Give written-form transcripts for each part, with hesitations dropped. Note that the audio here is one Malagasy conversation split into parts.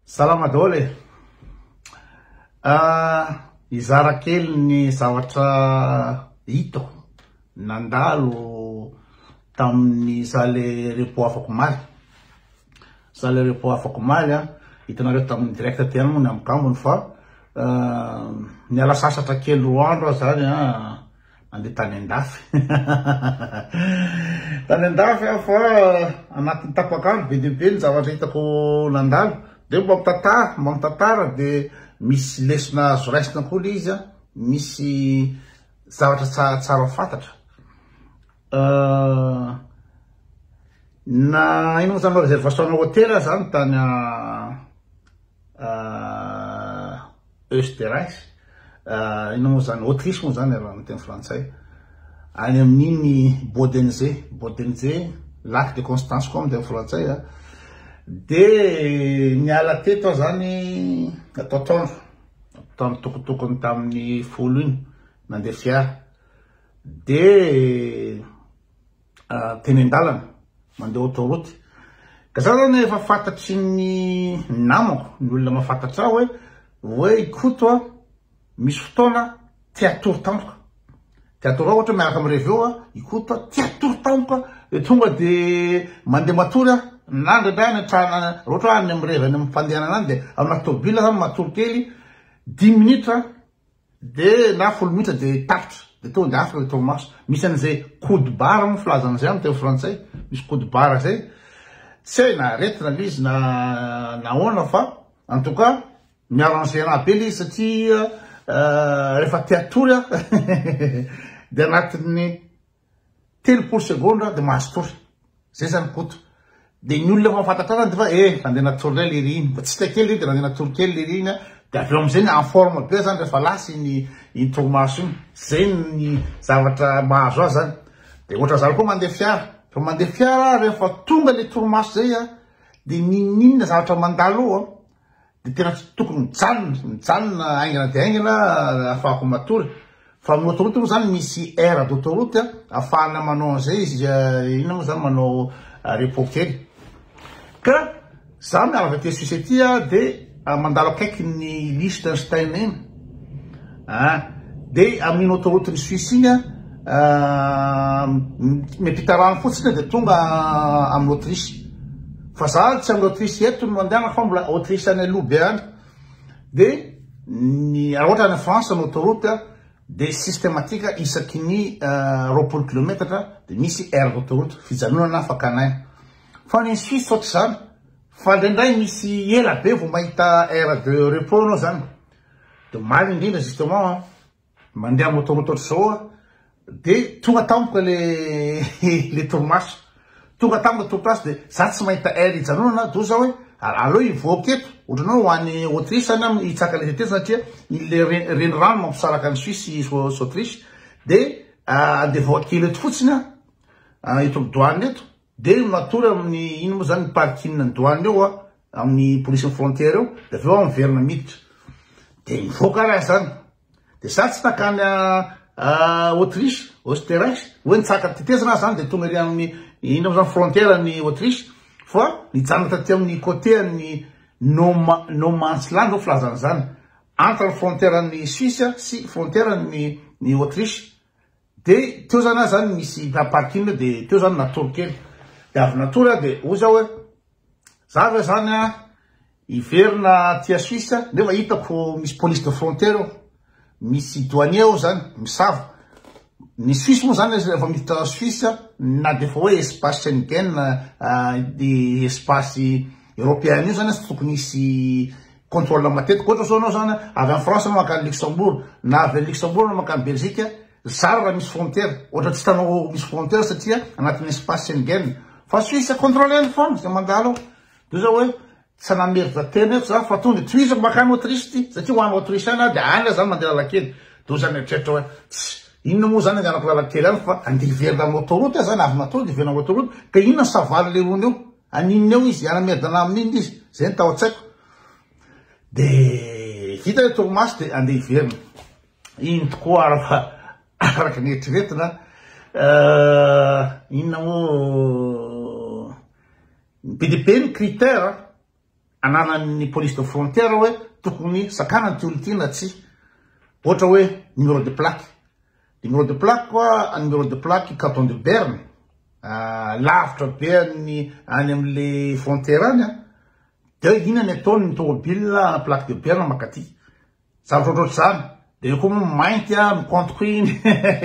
Salama daholo e. Izara kely ny zavatra hitako nandalo tamin'ny sale repo afako maly. Sale repo afako maly hitanareo tamin'ny direct ty any moa ny amin'ny kambony fa niala sasatra kely roa andro zany andeha tany andafy. Tany andafy fa anatin'ny tapakandro be dia be ny zavatra hitako nandalo. De mba mitantara de misy lesona azo raisina koa le izy misy zavatra tsara fantatra. Na ino zany réservation hôtel zany tany Österreich, ino zany Autriche moa zany raha miteny frantsay. Any amin'iny Bodensee, Lac de Constance koa miteny frantsay. De niala teto zany atao tany tokotokony tamin'ny folo iny nandeha fiara. De teny andalana mandeha autoroute. Ka za zany efa fantatry ny namako, ny olona mahafantatra hoe ikoto misy fotoana tia toro tampoka. Tia toro ohatra miaraka amin'ny reveo ikoto tia toro tampoka de tonga de mandeha matory nandre bany trana rotra any amreva any ampandeana anany de amina tobila zany matoro kely 10 minutes de na 10 minutes de tapitra de tonga de afaka le torimaso. Misy an'izay code barre mo filazana zay amin'ny teny frantsay, misy code barre zay. Tsy hay na retina le izy na ona fa en tout cas miarangena be le izy satria rehefa tia tory de anatin'ny 3 secondes de mahazo tory. Zay zany koto. De ny olona mahafantatra de fa andeha natory le riny, tsy tia kely de andeha natory kely le riny de avy eo amizay en forme be zany rehefa lasy iny torimaso iny. Zay ny zavatra mahazo azy zany. De ohatra zany koa mandeha fiara, fa mandeha fiara rehefa tonga le torimaso zay de ninina zavatra mandalo de tena tokony mijanona aingana de aingana ahafahako matory. Fa amin'ny autoroute moa zany misy aire d'autoroute ahafahana manao an'izay izy ina moa zany manao repos kely. Ka za miala avy aty Suisse aty de mandalo akaiky ny Liechtenstein iny. De amin'ny autoroute ny Suisse iny miampita rano fotsiny de tonga amin'ny Autriche. Fa za tsy amin'ny Autriche eto no mandehana fa mbola Autriche any aloha be any. De raha ohatra any France ny autoroute de systématique isaky ny 20 kilometatra de misy aire d'autoroute fijanonana fakanaina. Fa ny Suisse ohatry zany fa indraindray misy ela be vao mahita aire de repos anao zany. De maly indrindra justement mandeha amin'ny autoroute ohatry zao de tonga tampoka le torimaso. Tonga tampoka torimaso de za tsy mahita aire ijanonana do za hoe aleo ivoaka eto. Ohatranao ho any Autriche any hitsaka le tety satria le renirano mampisaraka ny Suisse Autriche. De andeha voaka kely eto fotsiny eto douane eto. De matory amin'ny ino moa zany ny parking ny douane eo amin'ny police frontière eo. De aveo miverina miditra. De mivoaka raha zany. De za tsy nakany Autriche, Österreich, hoe nitsaka tetezana zany de tonga ery amin'ny ino zany frontière ny Autriche. Fa nijanona taty amin'ny côté ny no mantsy land filazana zany entre ny frontière ny Suisse sy frontière ny Autriche. De teo zany misy parking de teo zany natory kely. De avy natory de oza hoe za ve zany iverina tia Suisse nefa hitako misy police de frontière misy douanier eo zany misava. Ny Suisse moa zany efa miditra Suisse na de fa hoe espace Schengen de espace européen io zany tsy tokony misy contrôle matetika. Ohatra zao anao zany avy amin'ny France anao makany Luxembourg na avy Luxembourg anao makany Belgique zara raha misy frontière. Ohatra tsy hitanao misy frontière satria anatin'ny espace Schengen. Fa Suisse contrôle foana zay mandalo. De zao hoe tsy nameritra tena eto za fa tonga toizako makany Autriche ty satria ho any Autriche any de any zany mandeha lalakely. De zany eritreritra hoe inona moa zany andehanako lalakely any fa andeha iverina amin'ny autoroute zany avy natao de iverina amin'ny autoroute. Ka inona savaly le rony eo aninona eo izy anamerdana amin'iny izy. Zay ny tao an-tsaiko. De vita le torimaso de andeha iverina. Iny tokoa araka ny eritreretina inona moa be de be ny critère ananan'ny police de frontière hoe tokony sakana ty olo ty na tsy ohatra hoe numéro de plaque koa numéro de plaque canton de Berne lavitra be any am'le frontière any de ina ny ataony ny tomobile plaque de Berne makaty zavatra ohatroatra zany de koa moa mainty micontre iny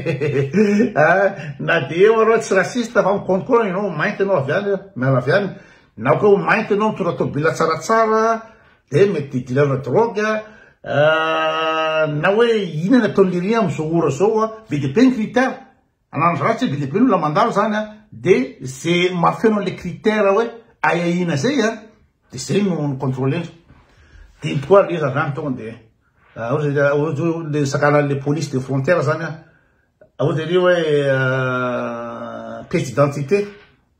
na de eo arô tsy raciste fa micontre ianao mainty anao avy any miala avy any na koa mainty anao mitondra tomobile tsaratsara de mety dealer drogue na hoe ina ny ataon'le ry am'izao ora zao be de be ny critère anano ratsy be de be n'olona mandalo zany de ze mafeno an'le critère hoe ina zay de zay no contrôler de koa le zavany tonga de le sakana le police de frontière zany ohatry ry hoe pièce d'identité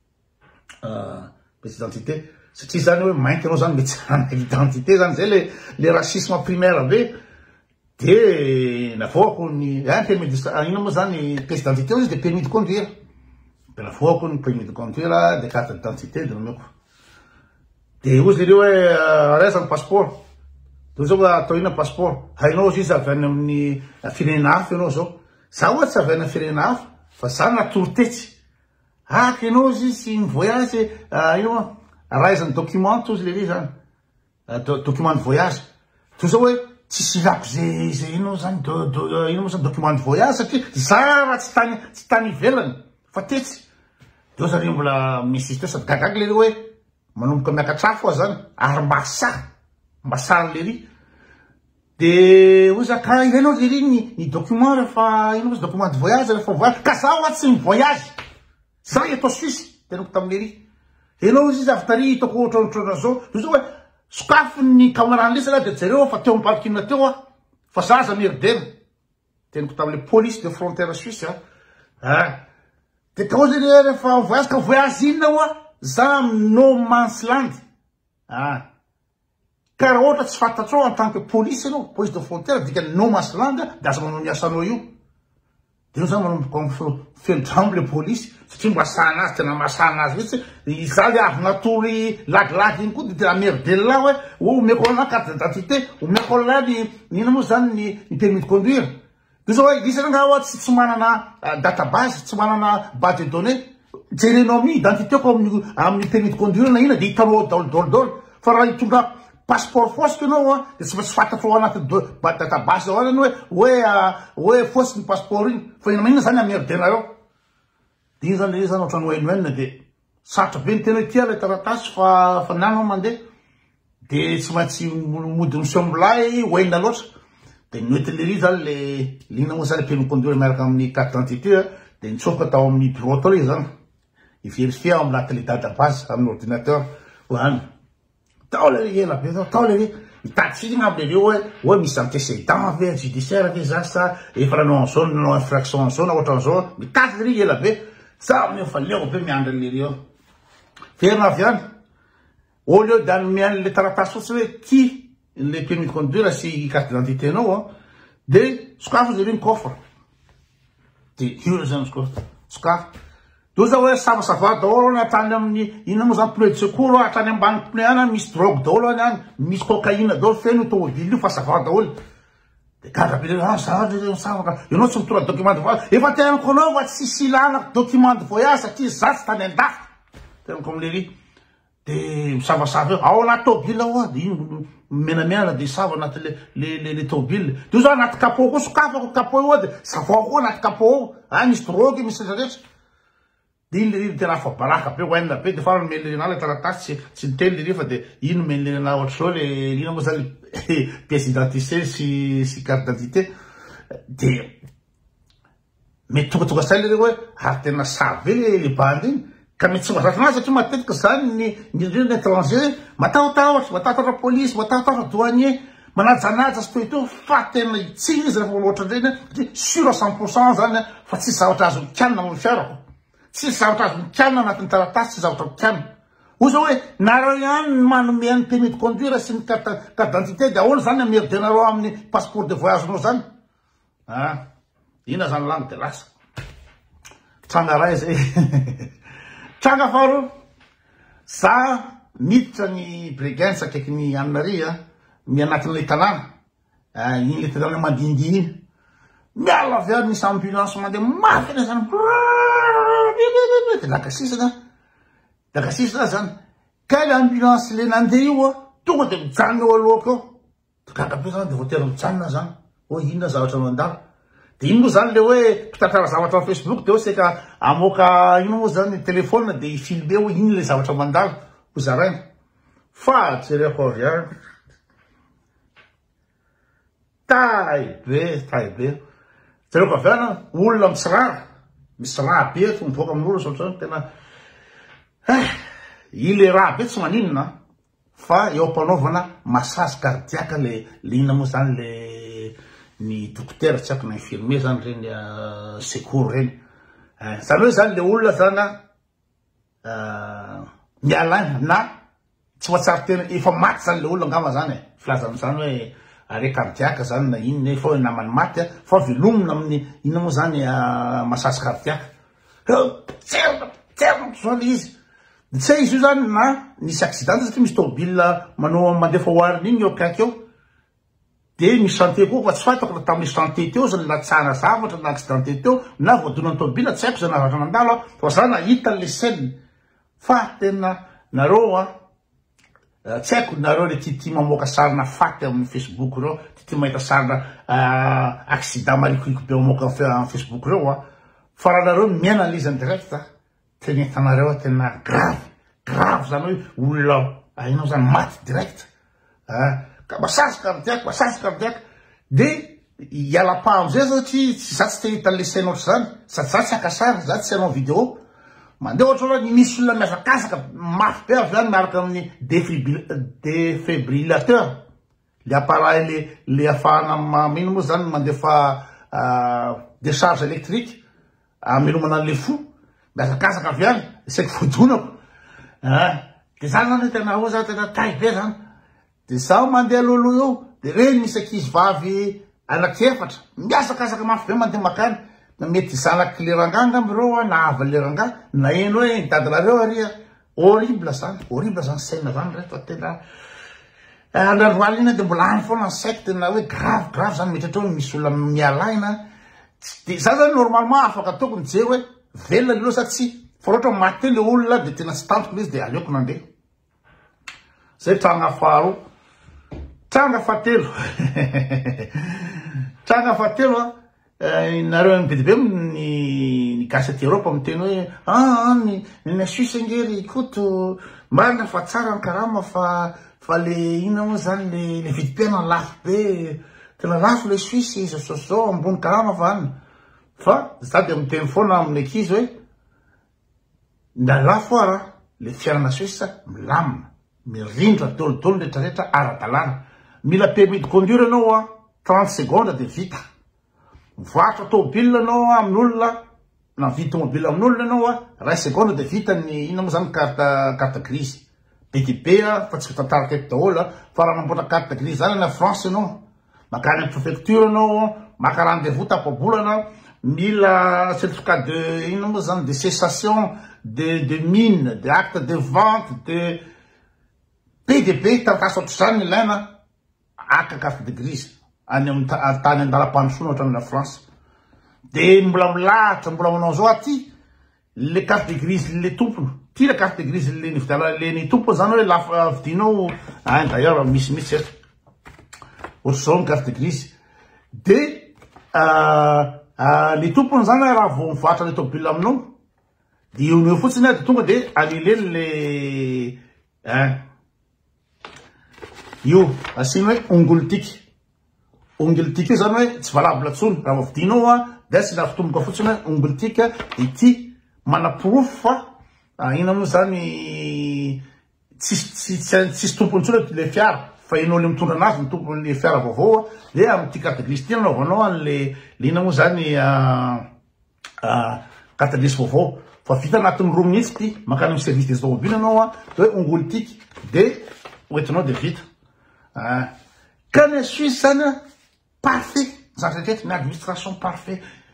satria zany hoe mainty anao zany mety ana identité zany zay le racisme primaire be de navoako ny permis de ina moa zany pièce d'identité izy de permis de conduire de navoako ny permis de conduire de carte d'identité de nomeko de ozy ry hoe raisany passeport de zao atao ina passeport hainao izy avy any amin'ny firenena hafa ianao zao za ohatsy tsy avy any firenena hafa fa za natoro tetsy ianao izy sy ny voyage ino raizany document ozy le ry zany document de voyage to zao hoe tsisy ilako ze inao zany ino moa zany document de voyage satria za raha tsy tany ivelany fa tetsy de zany mbola misy teo sady gagagy le ry hoe manomboka miakatrafo zany ary mba sary le ry de oza ka ilainao le ry ny document rehefa ino moa document de voyage rehefa voyage ka za oa tsy mivoyage za eto Suisse tenako tamile ry enao izy avy tary hitako ohatrotra zao zao hoe sokafo ny camarade lesy de jereo fa teo amparkina teo fa zaza mierdena tenako tamile police de frontière suisse de ka ozy rehefa voyage ka voyage inona za no man's land ka raha ohatra tsy fantatrao en tant que police anao police de frontière dikany no man's land de aza manao miasanao io de io zany manomboka felodrambo le police satria mba sahana azy tena masahana azy mihitsy za le avy natory lagilagy iny koa de tena merdela hoe omeko ana carte d'identité omeko ana ina moa zany ny permis de conduire de zao hoe isana nga ohatsy tsy manana database tsy manana base de données jerenao amin'ny identité ko amin'ny permis de conduire na ina de hitanao daolodolodolo fa raha hitondra passeport fosika ianao de tsy fantatro anaty database zao any hoe fosy ny passeport iny fa ina maninona zany amerdenareo de iny zany le zany ohatrany hoenoenina de sarotra be ny tena tia le taratasy fa nianao mandeha de tsy maintsy mody monsieur mbolay hoenina loatra de noety le ry zany le lina moa zany le permis de conduire miaraka amin'ny carte d'identité de nitsofoka tao amin'ny bureau tao le zany ivérifie ao amin'ny tele database amin'ny ordinateur hoany tao le ry ela be tao le ry mitady fizina amlereo hoe misy antécédent ve judiciaire ve za sa efa nanao an'izao nanao infraction an'izao na ohatra an'izao mitady le ry ela be za amin'io fa leo be miandry le ry eo verina avy any au lieu d'any le taratasy fotsy hoe ty le permis de conduire sy carte d'identité anao de sokafo izy ry ny coffre de io zany sokafo do za hoe savasava daholo any atany amin'ny ina moa zany pneu de secours atrany ambany pneu any misy drogue daholo any misy cocaïne daholo feno tomobile io fa sava daholo de gagabe ianao tsy mitora document de voyage efa tenako anao fa tsy ilana document de voyage satria za tsy tany andafy tenako amle ry de misavasava eo ao anaty tomobile ao de ino menamena de sava anaty le tomobile de zao anaty capot koa sokafako capot io de savao koa anaty capot ao misy drogue misy rehetra de iny le ry tena fa baraka be hoenina be de fa nomeny le le taratasy tsy niteny le ry fa de ino meny le na ohatra zao le ina moa zany pièce d'identité sy carte d'identité de mety tonga say le ry hoe ary tena savy le bandy iny ka mety tsy mahazatra anazy satria matetika zany ny étranger matahotahotra police matahotahotra douanier manajanaja sy toy to fa tena itsiny izy rehefa loatra reny satria sur à 100% zany fa tsy zavatra azo mikanina amin'ny fiarako tsy zavatra azo mikanina anatin'ny taratasy tsy zavatra mikanina o zao hoe nareo ihany manome ny permis de conduire sy ny carte d'identité de ahoana zany amerdenareo amin'ny passeport de voyage anao zany ina zany langue de lasa tranga ray zay tranga faharoa za miditra ny brigance akaiky ny Anary mi anatin'le tanàna iny le tanàna mandindy iny miala avy aby misy ambulance mandeha mafy na zany lakasisana zany ka le ambulance le nandeha io tonga de mijanona eo alohako eo kakabe zany de voatery mijanona zany inona zavatra mandalo de ino moa zany le hoe mpitantara zavatra amin'ny Facebook de seka amoaka ino moa zany telefona de ifilme hoe ino le zavatra mandalo ho zaraina fa jereko avy any taibe jereko avy any olona misy raha be mivoaka amin'olo saotrany tena ile raha be tsy maninona fa eo ampanaovana massage cardiaque le inona moa zany le ny dokotera tsy ako na infirmier zany reny secours reny zany hoe zany le olona zany mialaina na tsy voatsary tena efa maty zany le olona angamba zany filaza am'zany hoe arrêt cardiaque zany na inona fa hoe namany maty fa velomina amin'ny inona moa zany massage cardiaque tserna zany izy tsy izy io zany na nisy accident satria misy tômobile mandefa hoariny iny eo akaiky eo de misy chantier koa fa tsy fatako na tamin'ny chantier teo zany latsana zavatra na accidenté teo na voadonan'ny tômobile tsy haiko zany zavatra mandalo fa zany nahita le scène fa tena nareo tsy haiko nareo le tia mamoaka sarina faty amin'ny Facebook reo tia mahita sarina accident marikoliko be mamoaka amin'ny Facebook reo fa raha nareo miaina le izy en direct tena hitanareo tena grave zany hoe olona inao zany maty direct ka massage cardiaque de iala-pa am'izay satria tsy za tsy te hita le scène ohatry zany sady za tsy akasary za tsy hanao vidéo mandeha ohatra hoe misy olona miazakazaka mafy be avy any miaraka amin'ny défibrillateur le appareil le afahana mino moa zany mandefa décharge électrique amelomana an'le fo miazakazaka avy any isaky vodonako de zany zany tena ho za tena taibe zany de zaho mandeha alohaloha eo de reny misy ankizy vavy anaky-efatra miazakazaka mafy be mandeha makany na mety zanaky le ranganga amreo na ava le ranga na eno hoe dadanareo aria horrible zany saina zany rehefa tena androany ina de mbola any foana saiko tena hoe grave zany metratra hoe misy olona mialaina de za zany normalement afaka ataoko mijery hoe velona le loha sa tsy fa ohatra maty le olona de tena tsy tantoko le izy de aleoko nandeha zay tranga faharoa tranga fahatelo tranga fahatelo nareo be be ny gasety Europe miteny hoe ny Suisse ngery koto marina fa tsara ny karama fa le ina moa zany le vidim-piaina lafo be tena lafo le Suisse zao ambony karama fa any fa za de miteny foana amin'ny ankizy hoe nda lafo ara le fiainana Suisse milamina mirindra dolodolo rehetrarehetra ara-dalàna mila permis de conduire anao 30 secondes de vita mivoatra tômobile anao amin'olona na vita tômobile amin'olona anao ray seconde de vita ny ina moa zany carte grise be de be fa tsy tantaraka eto daholo fa raha namboatra carte grise zany na France anao makany amin'ny préfecture anao maka rendez-vous tapabolana mila certificat de ina moa zany de cessation de mine de acte de vente de PDB tarataso ohatry zany ilaina aka carte de grise any amin'ny tany andalam-pandrosoana ohatra amina France de mbola milahatra mbola manao zao aty le carte de grise le tompony ty le carte de grise le ny tompony zany hoe lafa vidinao d'ailleurs misy eto ohatry zao ny carte de grise de le tompony zany raha vo mivoatra le tômobile aminao de eo fotsiny de tonga de alileny le io asina hoe ongletique io zany hoe tsy valable tsony raha vidinao de sy nafitomboka fotsiny hoe ongletique ity manaprofo fa ina moa zany tsisy tompony tsony le fiara fa enao le mitondra anazy ny tompony le fiara vaovao de am'ty carte grise ty anaovanao an'le ina moa zany carte grise vaovao fa vita anatin'ny roa minitsy ty makany amin'ny service des automobiles anao de hoe ongletique de oentinao de vita ka ny Suisse zany parfait zany rehetrarehetra ny administration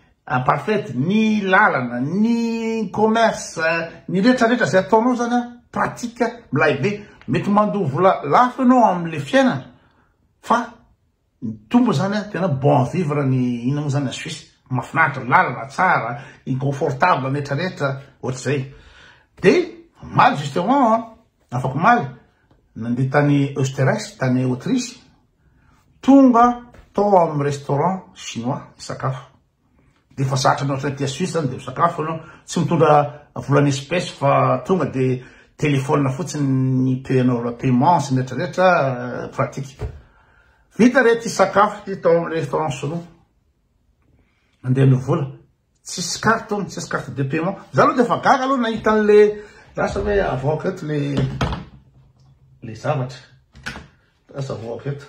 parfaite ny lalana ny commerce ny rehetrarehetra zay ataonao zany pratika milay be mety mandoa vola lafo anao am'le fiainana fa ny tombo zany tena bon vivre ny ina moa zany a Suisse mafinaritra lalana tsara inconfortable netrarehetra ohatr'izay de maly justement afaka maly nandeha tany Österreich tany Autriche tonga tao amin'ny restaurant chinois sakafo de fa satra anao ty a Suisse zany de sakafo anao tsy mitondra volana espèce fa tonga de téléphone fotsiny ny payanao paiement sy netrarehetra pratique vita re ty sakafo ty tao amin'ny restaurant chinois andeha ny vola tsisy carte de paiement za aloha de fa gaga aloha nahita an'le lasa hoe avoaka eto le zavatra lasa avoaka eto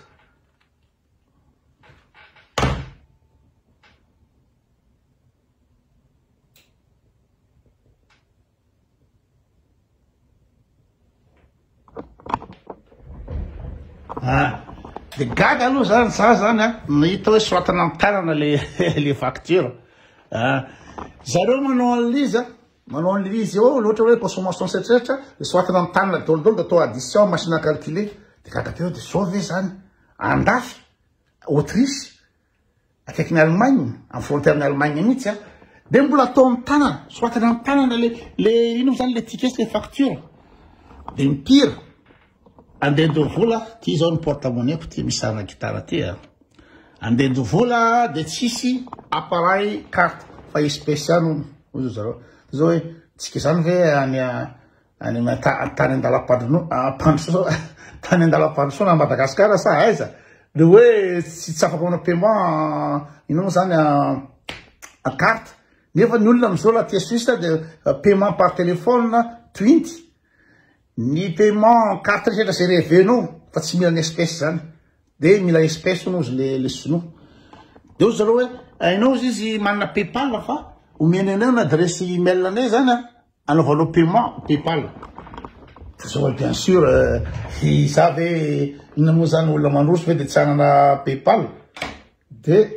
de gaga aloha zany za zany a nahita hoe soratana amin'ny tanana le facture zareo manao an'le izy eo loatra hoe consommation setretra de soratana amin'ny tanana dolodolo de atao addition machine à calculer de gaga teo de sauve zany andafy Autriche akaiky ny Allemagne amin'ny frontière ny Allemagne mihitsy a de mbola atao amin'ny tanana soratana amin'ny tanana le ino zany le tickets le facture de mipira andeha vola ty zao ny porte-monnaie ty misy sarina gitara ty andeha vola de tsisy appareil carte fa espèce any ozy zareo zao hoe tsika zany ve any tany andalam-pandrosoana tany andalam-pandrosoana a Madagasikara sa aiza de hoe tsy afaka manao paiement ino moa zany a carte nefa ny olona am'izao la tia Suisse de paiement par téléphone tointy ny paiement carte rehetra zay revenao fa tsy mila ny espèce zany de mila espèce no ozy le sinoa de ozy zareo hoe ainao izy manana PayPal fa omeny anao na adresse email anay zany anaovanao paiement PayPal zao bien sûr za ve ina moa zany olona mandroso ve de tsy anana PayPal de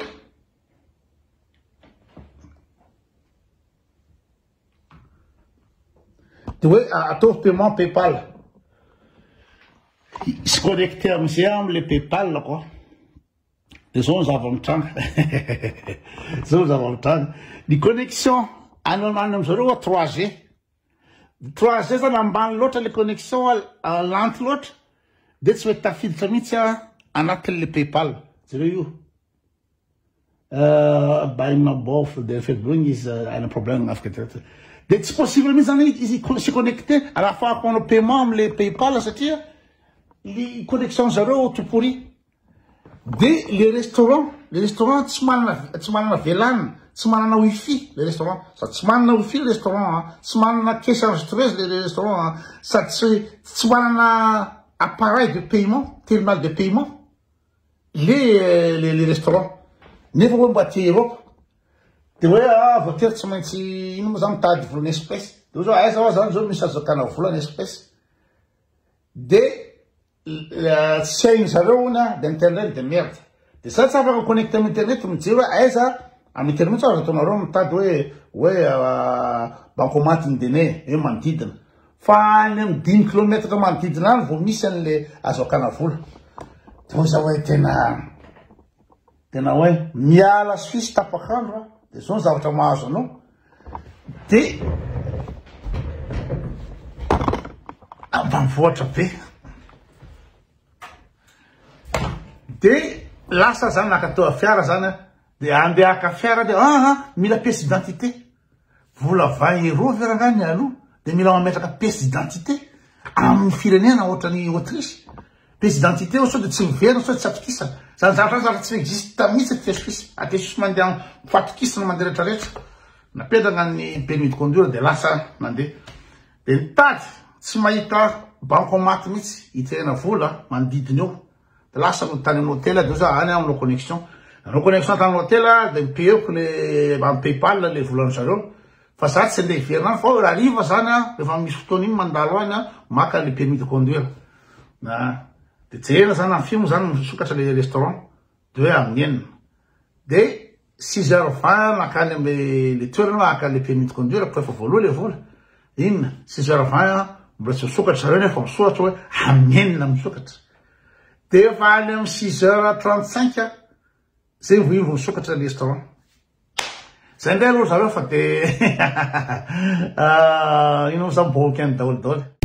hoe atao paiement PayPal se connecter amizay am'le PayPal quoi de zao zava-mitranga zao zava-mitranga ny connexion any amizareo 3G zany ambany loatra le connexion lente loatra de tsy hoe tafiditra mihitsy anatin'le PayPal zareo io baina bof de fedbring izy ana problème afaka direct de tsy possible mihitsy zany izy se connecter ahafahako manao paiement am'le PayPal satria le connexion zareo tout pourri de le restaurant tsy manana velana tsy manana wifi le restaurant sady tsy manana wifi le restaurant tsy manana caisse enregistreuse le restaurant sady tsy manana appareil de paiement terminal de paiement le restaurant nefa hoe mba tia Europe de hoe voatery tsy maintsy ino moa zany mitady volana espèce de zao aiza ao zany zao misy azakana volana espèce de tsy hainy zareo na de internet de merde de sa tsy afaka connecter amin'ny internet mijery hoe aiza amin'ny internet sao ataonareo mitady hoe bankomatiny dene hoe manodidina fa any amin'ny 10 kilometre manodidina any vo misy an'le azakana vola de hoe za hoe tena hoe miala Suisse tapakandro de zao zavatra mahazo anao de ambanivohitra be de lasa zany nakatao fiara zany de andeha aka fiara de mila pièce d'identité vola 20 € verangany aloha de mila mametraka pièce d'identité amin'ny firenena ohatrany Autriche pièce d'identité sao de tsy miverina sao tsy atokisana zany zavatra tsy existe mihitsy ty Suisse aty Suisse mandeha fatokisana mandeha rehetrarehetra napetraka ny permis de conduire de lasa mandeha de nitady tsy mahita bancomat mihitsy hitrena vola manodidina eo de lasa tany amin'ny hôtel de za any aminao connexion tany hôtel de mipeoko le amin'ny PayPal le volana zareo fa za tsy andeha iverina fa ariva zany rehefa misy fotoana iny mandalo any maka le permis de conduire de jerena zany amin'ny film zany misokatra le restaurant de hoe amin'ny enina de 6h20 nakany amle toerana aka le permis de conduire koa efa voaloha le vola inona 6h20 mbola tsy misokatra reo nefa misoratra hoe amenina misokatra. De fa any amin'ny 6h35 zay voivo misokatra le restaurant. Zay ndray aloha zareo fa de ino samboky any daholo daholo.